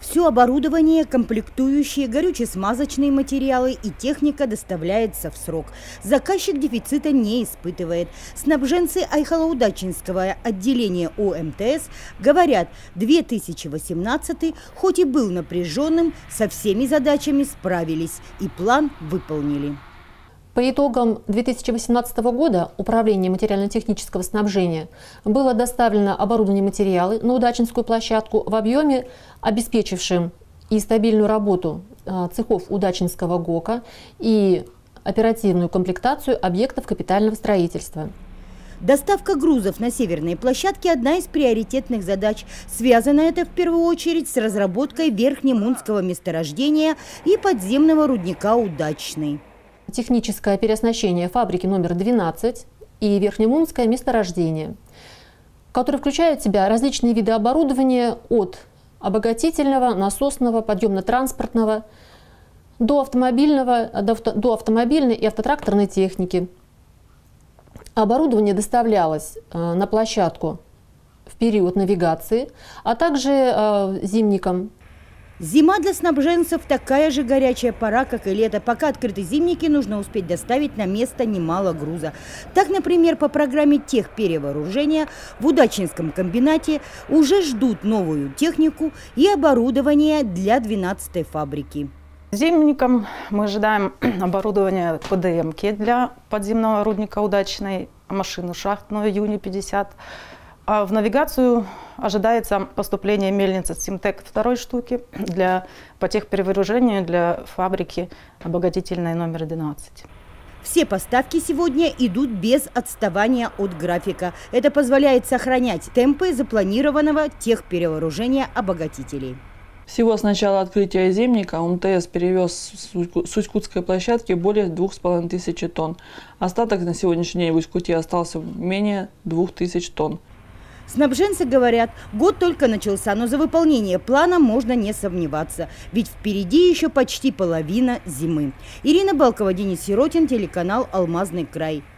Все оборудование, комплектующие, горюче-смазочные материалы и техника доставляется в срок. Заказчик дефицита не испытывает. Снабженцы Айхалоудачинского отделения ОМТС говорят, 2018 хоть и был напряженным, со всеми задачами справились и план выполнили. По итогам 2018 года Управление материально-технического снабжения было доставлено оборудование и материалы на Удачинскую площадку в объеме, обеспечившим и стабильную работу цехов Удачинского ГОКа и оперативную комплектацию объектов капитального строительства. Доставка грузов на северные площадки – одна из приоритетных задач. Связано это в первую очередь с разработкой Верхнемунского месторождения и подземного рудника «Удачный». Техническое переоснащение фабрики номер 12 и Верхнемунское месторождение, которое включает в себя различные виды оборудования от обогатительного, насосного, подъемно-транспортного до автомобильной и автотракторной техники. Оборудование доставлялось на площадку в период навигации, а также зимникам. Зима для снабженцев такая же горячая пора, как и лето. Пока открыты зимники, нужно успеть доставить на место немало груза. Так, например, по программе техперевооружения в Удачинском комбинате уже ждут новую технику и оборудование для 12-й фабрики. Зимникам мы ожидаем оборудование ПДМ-ки для подземного рудника «Удачный», машину шахтную «Юни-50». А в навигацию ожидается поступление мельницы «Симтек» 2 штуки по техперевооружению для фабрики обогатительной номер 12. Все поставки сегодня идут без отставания от графика. Это позволяет сохранять темпы запланированного техперевооружения обогатителей. Всего с начала открытия зимника УМТС перевез с Усть-Кутской площадки более 2500 тонн. Остаток на сегодняшний день в Усть-Куте остался менее 2000 тонн. Снабженцы говорят, год только начался, но за выполнение плана можно не сомневаться. Ведь впереди еще почти половина зимы. Ирина Балкова, Денис Сиротин, телеканал «Алмазный край».